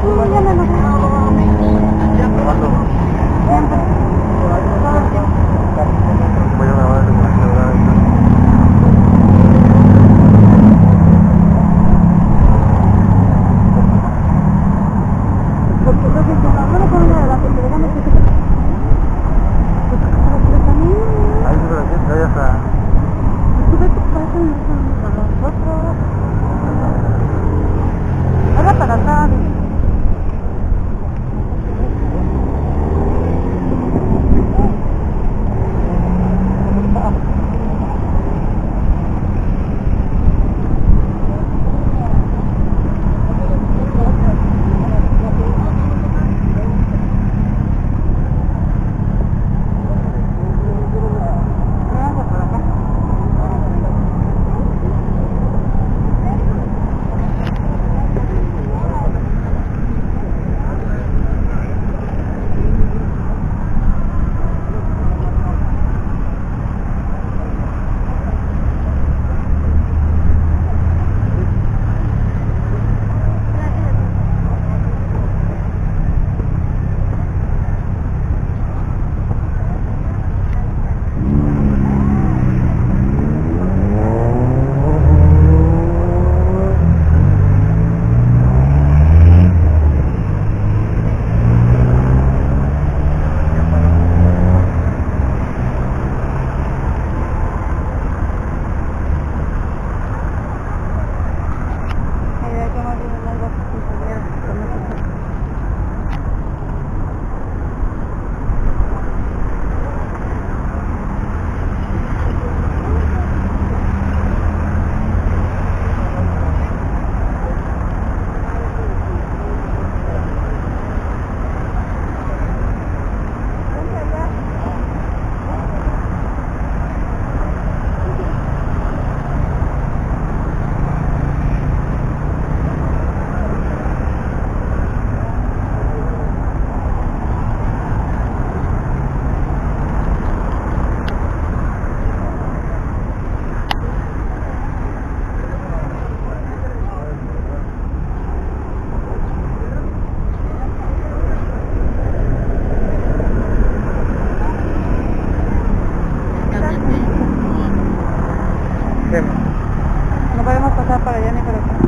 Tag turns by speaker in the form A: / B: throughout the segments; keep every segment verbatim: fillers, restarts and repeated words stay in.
A: No podemos pasar para allá ni para acá.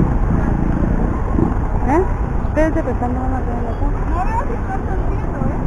A: ¿Eh? Espérense, pues están nomás acá. No veo si están haciendo, ¿eh?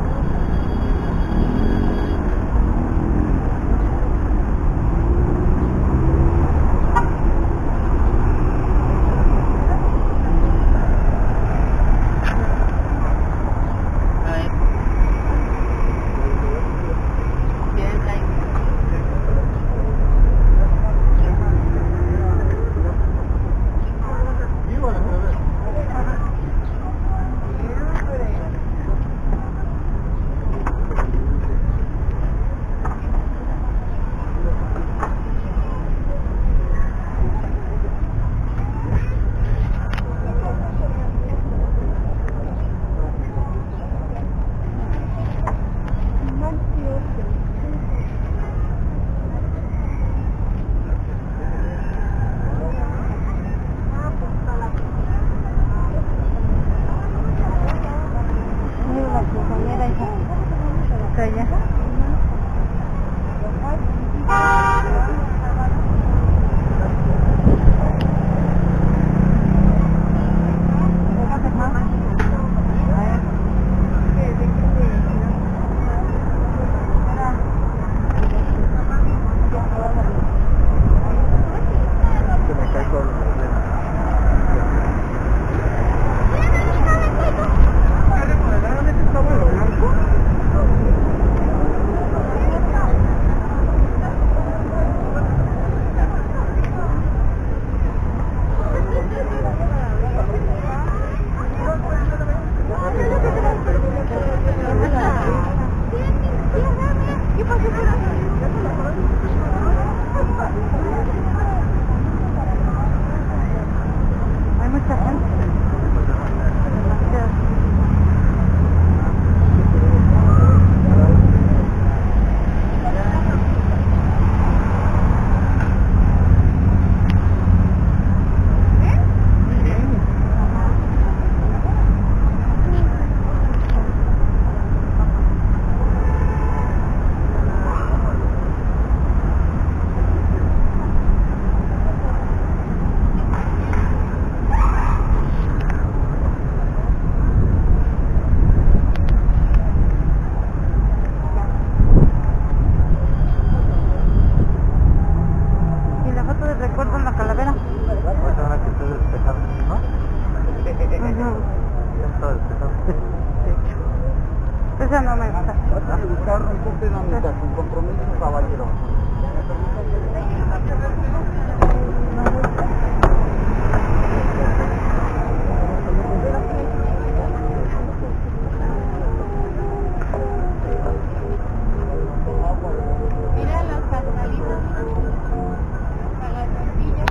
B: todo despejado.
A: Esa no me gusta.
B: Vas a buscar un poco de amistad, un compromiso, caballero.
A: Mira los pascalitos para las tortillas.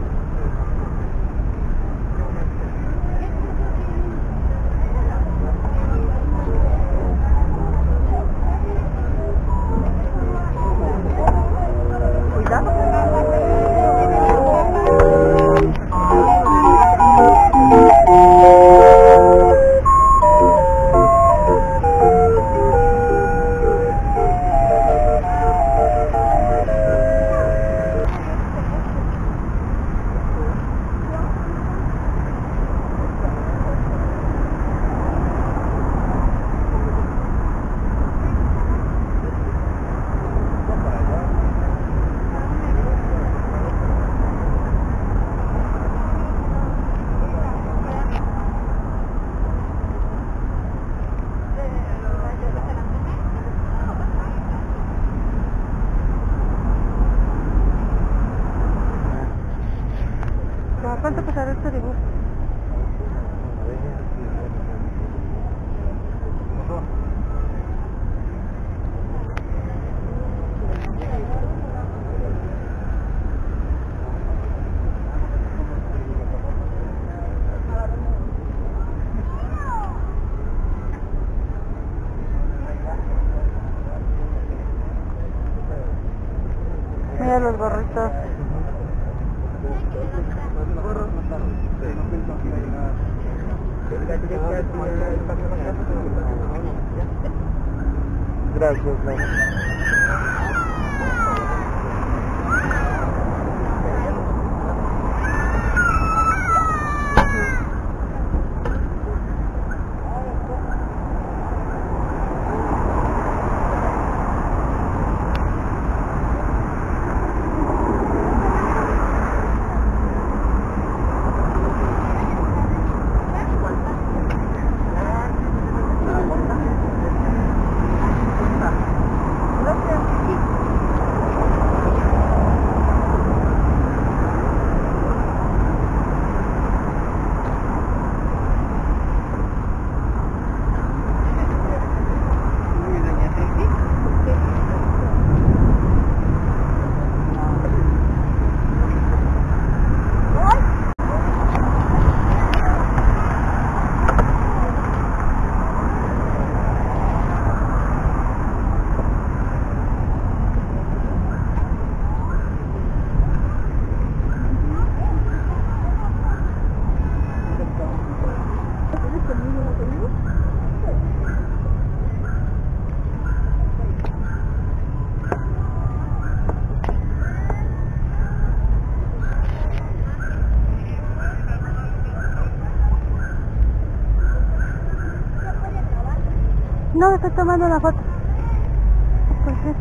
A: ¿Cuánto pasará este dibujo? Mira los gorritos.
B: Gracias, no. No, estoy tomando una foto. Pues sí.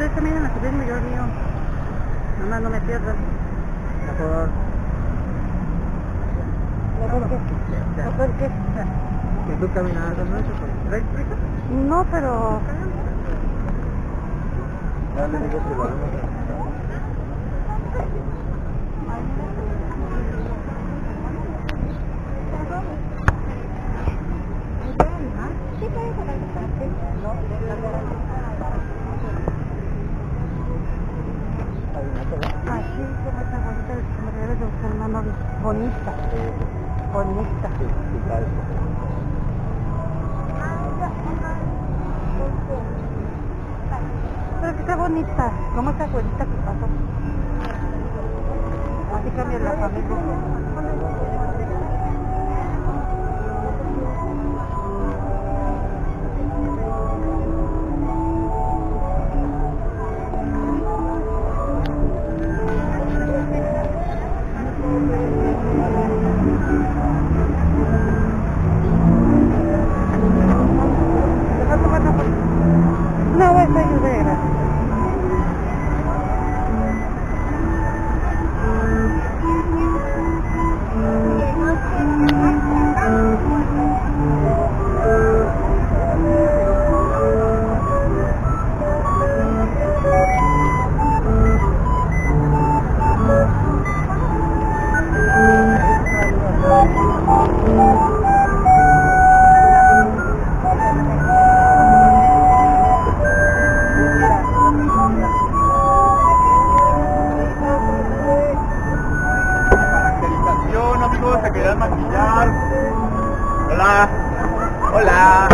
B: ustedes también en el turismo, yo el mío. Nomás no me pierdan.
A: Mejor.
B: ¿Mejor qué? ¿Mejor qué?
A: ¿Y tú caminabas de noche? ¿Traes prisa?
B: No, pero...
A: Dale, digo que lo vamos a...
B: Así como esta bonita, me debes de buscar una novia. Bonita. Bonita.
A: Sí, sí, claro.
B: Pero que está bonita. ¿Cómo esa güerita que pasó? Así cambia la familia. No, esa ayuda, gracias.
A: Se querían maquillar. Hola. Hola.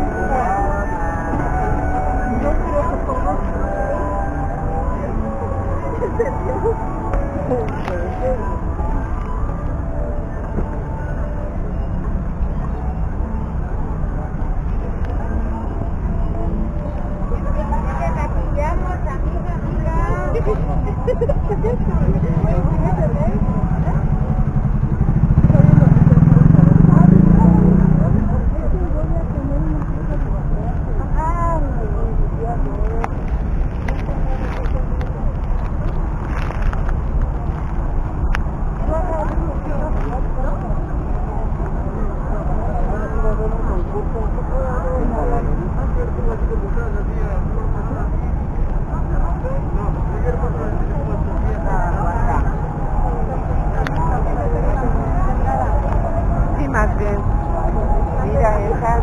B: Sí, más bien. Mira esa.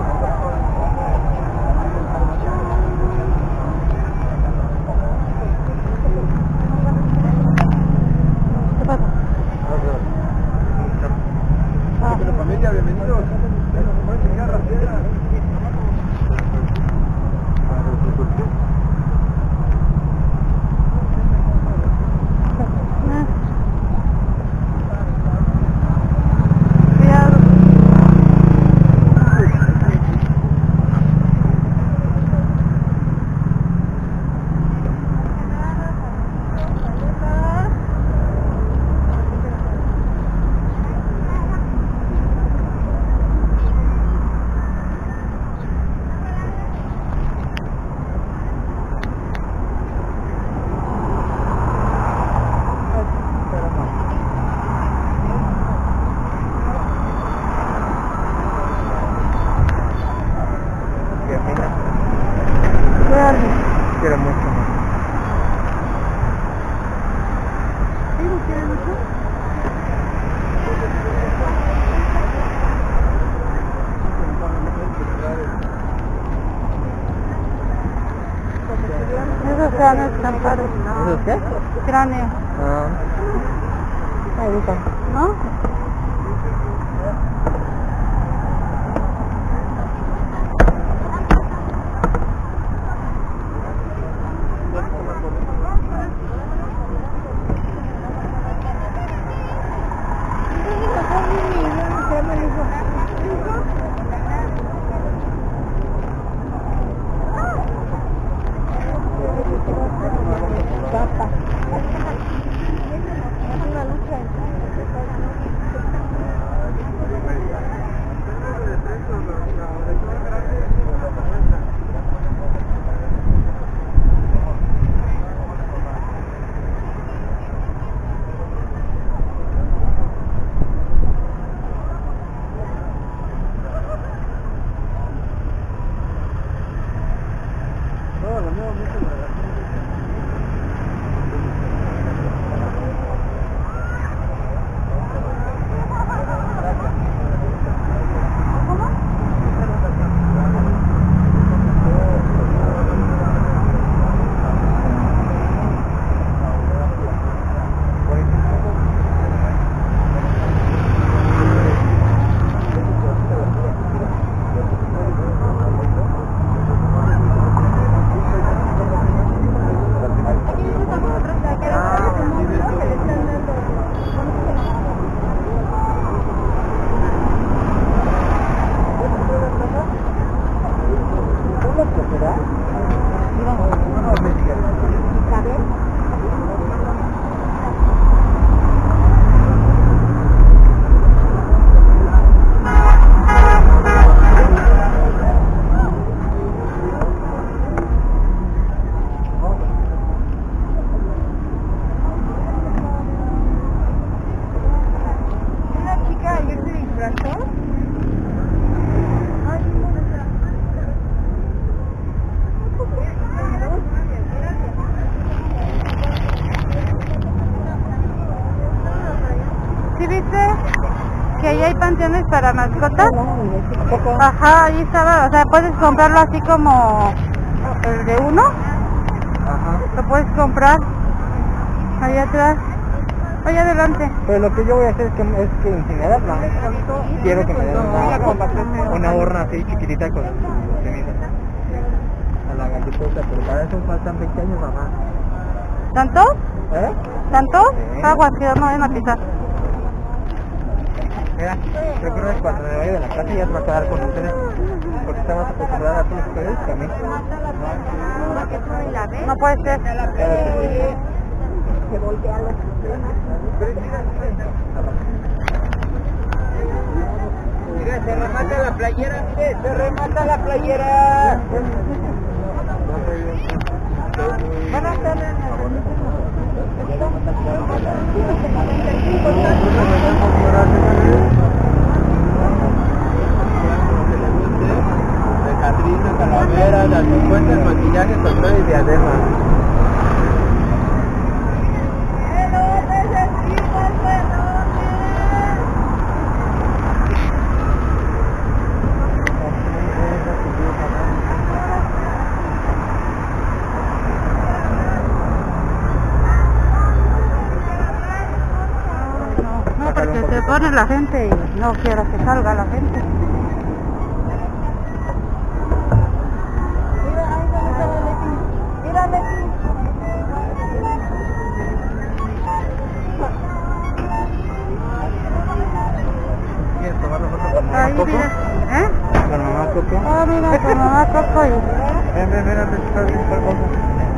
B: ¿Qué pasa?
A: Ah. Pero familia, bienvenidos. Quiero mucho más.
B: ¿Sí lo quieres mucho? Esos cráneos están padres.
A: ¿Esos qué?
B: Cráneos.
A: Ah. Ahí está.
B: ¿No? Papa. Es una lucha entre ¿Sí viste que ahí hay panteones para mascotas? Ajá, ahí estaba, o sea, puedes comprarlo así como el de uno.
C: Ajá.
B: Lo puedes comprar ahí atrás, allá adelante.
C: Pero lo que yo voy a hacer es que, es que incinerarla. Quiero que me den una, una urna así chiquitita con sus cenizas. A la galletota, pero para eso faltan veinte años, mamá.
B: ¿Tanto?
C: ¿Eh?
B: ¿Tanto?
C: Sí.
B: Aguas, que no vayan a pisar.
C: Mira, recuerda que cuando me vaya de la casa ya te va a quedar con ustedes. Porque está más acostumbrada a todos ustedes que a mí.
B: No puede ser.
C: Claro que sí.
A: Se voltea los...
C: Mira, se remata la playera, mire, se remata la playera.
B: Buenas tardes.
C: De Catrina, calavera, de cincuenta, el maquillaje, control y diadema.
B: No, porque se pone la gente y no quiero que salga la gente.
A: Mira, ahí donde está la Leti. Mira, Leti.
C: ¿Quieres tomar la foto con mamá
B: Ahí,
C: Coco?
B: mira. ¿Eh?
C: Con mamá Coco.
B: Ah, mira, con mamá Coco y...
C: Ven, ven, ven, antes de estar bien por Coco.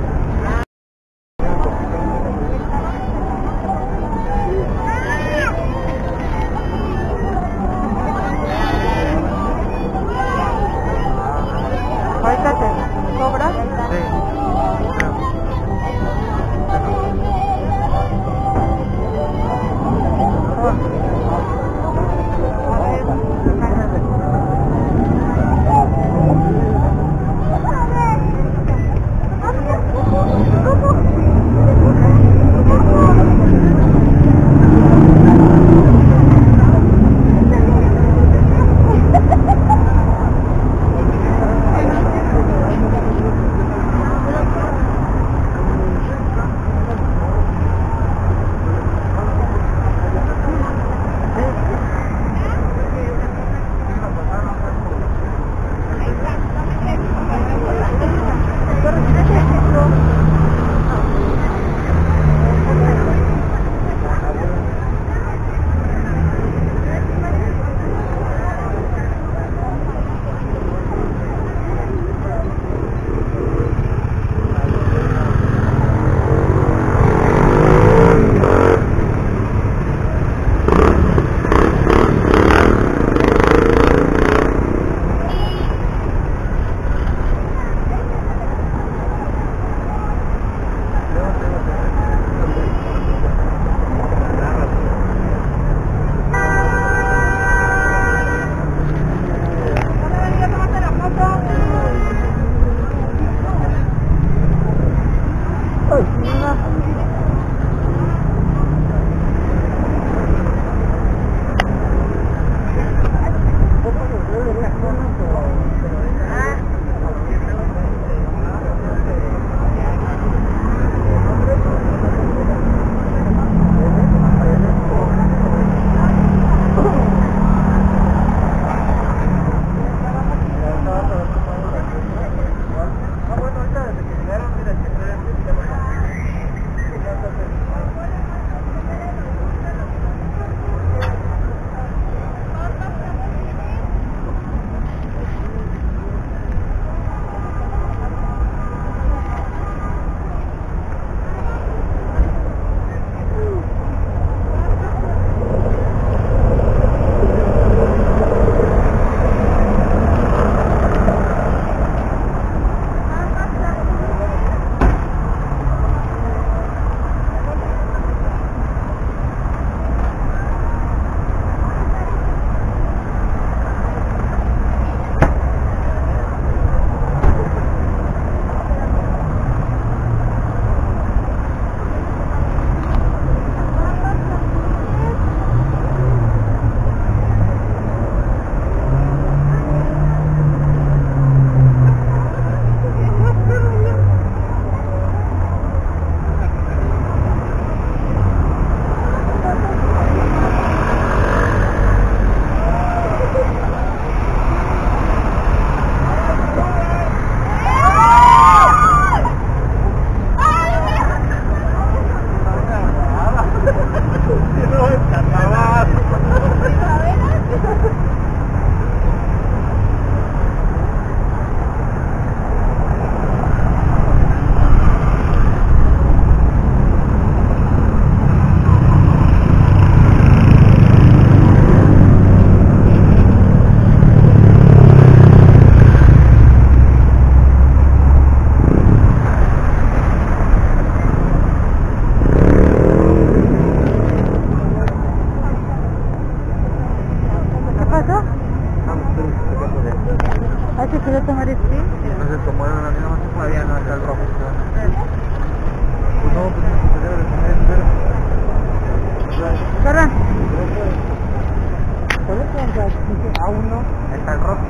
B: Ahorita te cobra.
C: Sí. Pues no, pues no se debe de poner en cero.
B: ¿Verdad?
C: ¿Cuál es el A uno? Está el rojo.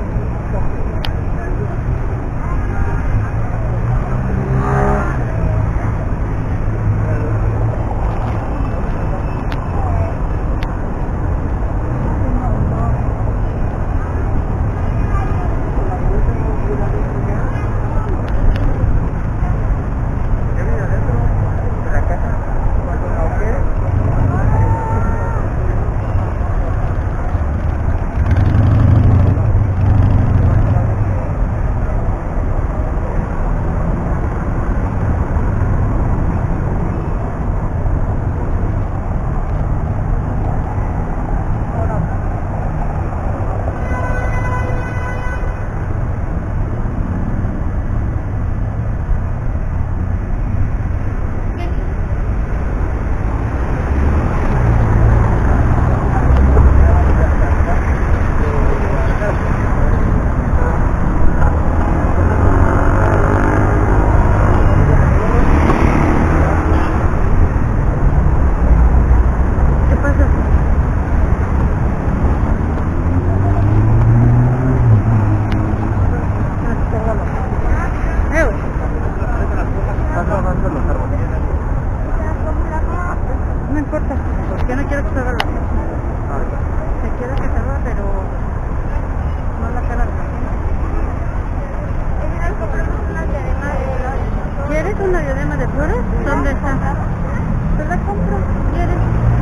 B: No importa, porque no quiero que se haga la gente. Se quiere que se haga, pero no la cara de la gente. ¿Quieres una diadema de flores? ¿Dónde está? Te la compro. ¿Quieres?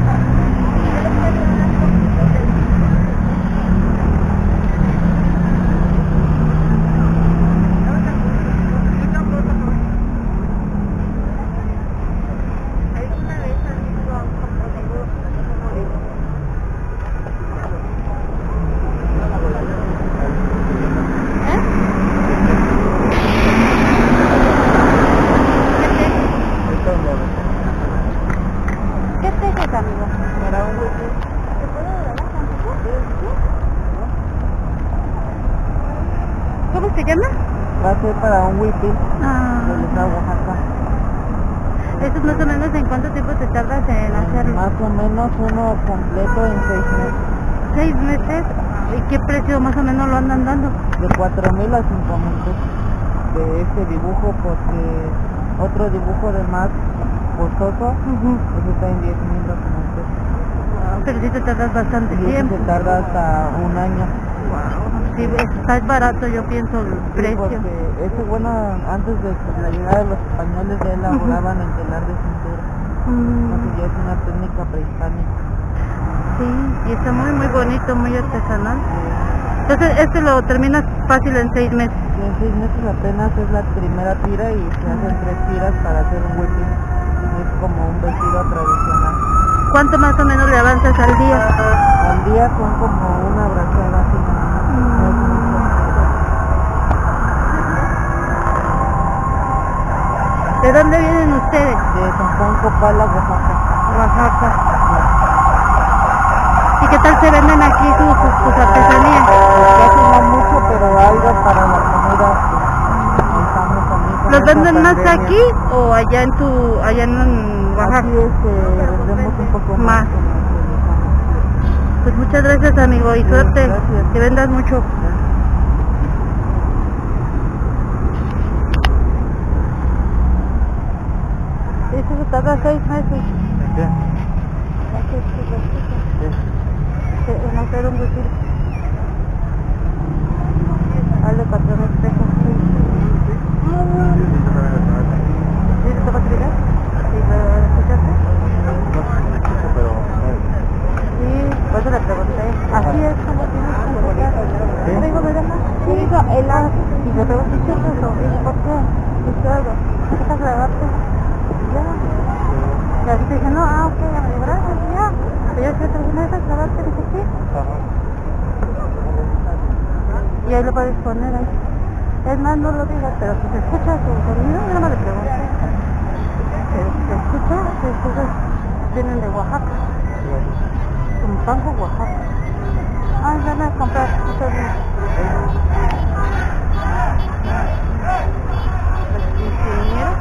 B: ¿Cómo se llama?
C: Va a ser para un wifi
B: Ah.
C: del estado de Oaxaca.
B: ¿Eso más o menos en cuánto tiempo te tardas en hacerlo?
C: Más o menos uno completo en seis meses.
B: ¿Seis meses? ¿Y qué precio más o menos lo andan dando?
C: De cuatro mil a cinco mil pesos de este dibujo, porque otro dibujo de más costoso,
B: Uh-huh.
C: ese está en diez mil documentos.
B: Pero sí te tardas bastante
C: Y ese
B: tiempo.
C: se tarda hasta un año.
B: Sí, está barato, yo pienso, el
C: Sí,
B: precio.
C: porque ese, bueno, antes de la llegada de los españoles ya elaboraban el telar de cintura.
B: Mm,
C: Entonces ya es una técnica prehispánica.
B: sí, y está muy, muy bonito, muy artesanal. Entonces, este lo terminas fácil en seis meses.
C: Y en seis meses apenas es la primera tira y se hacen tres tiras para hacer un huequín. Es como un vestido tradicional.
B: ¿Cuánto más o menos le avanzas al día?
C: Al día son como una brazada así. No es mucho.
B: ¿De dónde vienen ustedes?
C: De San Juan Copala, Oaxaca.
B: Oaxaca. ¿Y qué tal se venden aquí sus, sus, sus artesanías?
C: Casi no mucho, pero algo para la comida. Estamos también con
B: ¿Los
C: esta
B: venden más
C: pandemia.
B: aquí o allá en tu, allá en Oaxaca?
C: Aquí este, vendemos un poco
B: Más.
C: más. como se les llama.
B: Pues muchas gracias, amigo, y
C: Sí,
B: suerte.
C: gracias.
B: Que vendas mucho. Eso se tarda seis meses.
C: ¿En qué? Sí.
B: En hacer un vestido. Hazle cuatro mil pesos. ¿Sí te toca escribir? ¿Sí lo escuchaste?
C: Pero,
B: Sí, por eso le pregunté. Así es como tienes que explicar.
C: ¿Sí?
B: Le digo, ¿me dejas? Sí, digo, él hace. Y yo te voy a decir eso. Y yo, ¿por qué? Dice algo. ¿Necesitas grabarte? Ya. Y así te dije, no, ah, ok, ya me dijo, gracias, ya. Pero yo si alguna vez grabarte, dije, sí.
C: Ajá.
B: Y ahí lo puedes poner ahí. Es más, no lo digas, pero si se escucha su sonido, yo no me le pregunto. Pero si se escucha, entonces vienen de Oaxaca. Zumpango, Oaxaca. Ah, van a comprar. Muchas gracias. Pues, ingeniero.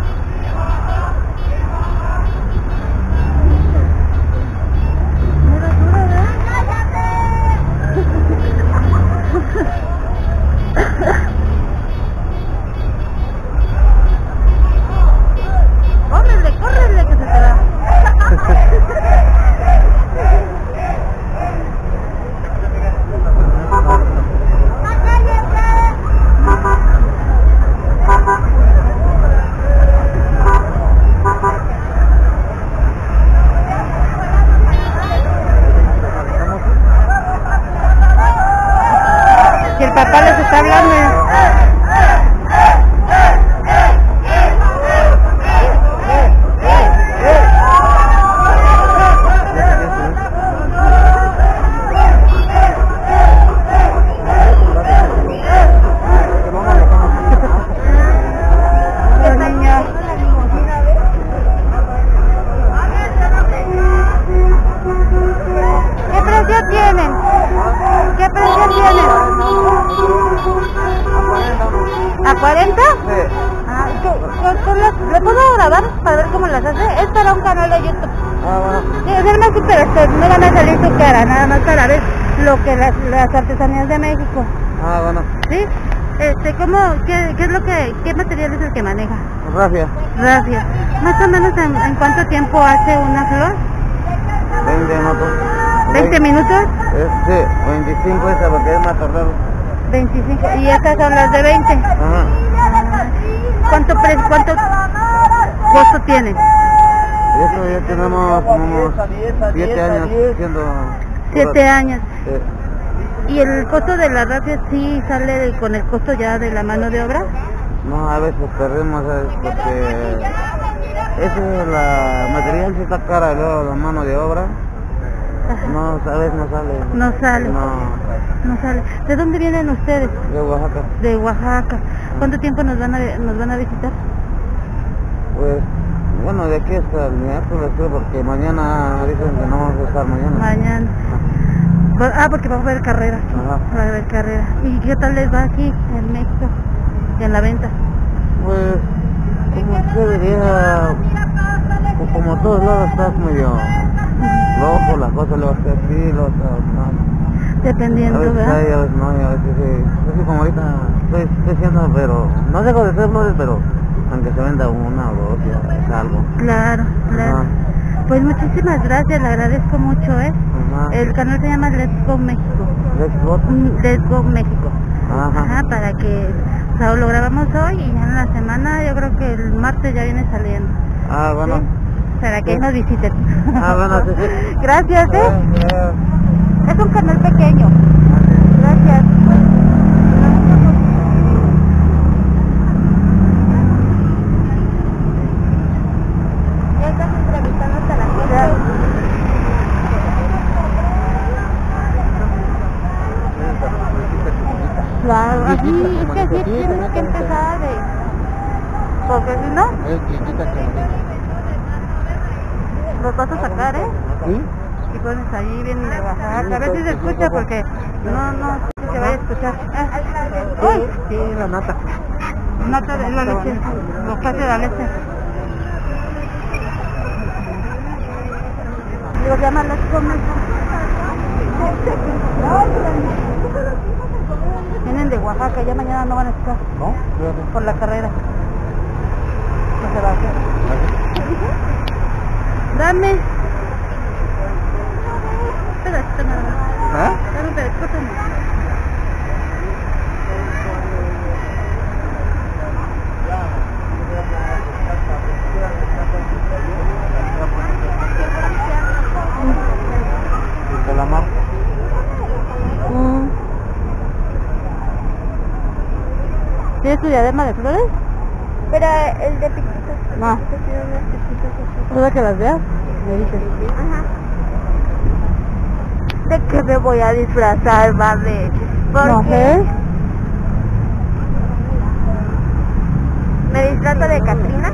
B: puedo grabar para ver cómo las hace? Es para un canal de YouTube.
C: Ah, bueno.
B: Sí, es el México, pero este, no van a salir su cara, nada más para ver lo que las, las artesanías de México.
C: Ah, bueno.
B: ¿Sí? Este, ¿cómo, qué, qué es lo que, qué material es el que maneja?
C: Rafia.
B: Rafia. Más o menos en, en cuánto tiempo hace una flor?
C: veinte minutos.
B: ¿veinte minutos?
C: Este, veinticinco esa porque es más tardado.
B: veinticinco. Y estas son las de veinte.
C: Ajá.
B: ¿Cuánto pre, cuánto costo tiene?
C: Esto ya tenemos como siete años haciendo.
B: Siete años.
C: Sí.
B: ¿Y el costo de la rafia sí sale de, con el costo ya de la mano de obra?
C: No, a veces perdemos, ¿sabes? Porque ese, la material sí está cara, luego la mano de obra.
B: Ajá.
C: No, a veces no sale.
B: No sale.
C: No,
B: No sale. ¿De dónde vienen ustedes?
C: de Oaxaca.
B: De Oaxaca. ¿Cuánto tiempo nos van a nos van a visitar?
C: Pues, bueno, de aquí hasta el miércoles, creo, porque mañana dicen que no vamos a estar mañana.
B: Mañana. Ah, porque va a haber carrera.
C: Ajá.
B: Va a haber carrera. ¿Y qué tal les va aquí en México? Y en la venta.
C: Pues, como se diría, pues como todos lados estás medio loco, la cosa luego está así, luego está no.
B: Dependiendo,
C: A veces
B: ¿verdad?
C: hay, a veces no, y a veces sí. Así como ahorita estoy, estoy haciendo, pero no dejo de ser flores, pero aunque se venda una o dos, ya es algo.
B: Claro, claro.
C: Ajá.
B: Pues muchísimas gracias, le agradezco mucho, ¿eh?
C: Ajá.
B: El canal se llama Let's Go México.
C: Let's go.
B: Mm, Let's Go México.
C: Ajá.
B: Ajá, para que, o sea, lo grabamos hoy y ya en la semana, yo creo que el martes ya viene saliendo.
C: Ah, bueno.
B: ¿Sí? Para que ahí
C: Sí.
B: nos visiten.
C: Ah, bueno, sí, sí.
B: Gracias, ¿eh?
C: Ya, ya.
B: Es un canal pequeño. Gracias. Ya estás entrevistando hasta la gente. Claro, así, es que así tienes que empezar de... Porque si no,
C: Es chiquita que bonita.
B: los vas a sacar, ¿eh?
C: ¿Sí?
B: Y pones ahí, vienen de Oaxaca. A ver si se escucha porque no, no sé si se vaya a escuchar. Ah. ¡Uy!
C: Sí, la nata.
B: Nata de la leche, los casi de la leche. Digo, se llama Let's Go México. Vienen de Oaxaca, ya mañana no van a estar
C: ¿No? Fíjate.
B: por la carrera. No se va a hacer. Dame. Un pedacito nada más.
C: ¿Ah?
B: Dame un pedacito también.
C: De la mar.
B: Mm. ¿Tienes tu diadema de flores?
A: Pero el de piquitos.
B: No.
A: Que tiene unos piquitos así.
B: ¿Puedo que las veas? Me dices.
A: Ajá. ¿De qué me voy a disfrazar, mami? ¿Por
B: No
A: qué?
B: sé.
A: ¿Me disfrazo de Catrina?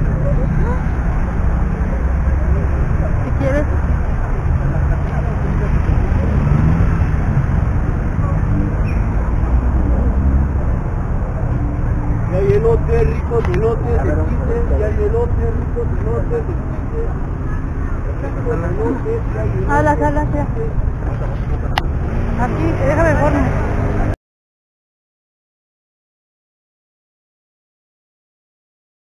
B: Si quieres.
C: Ya hay elote rico, elote de chiste, ya hay elote rico, elote de chiste.
B: Alas, alas, ya. Aquí, déjame poner.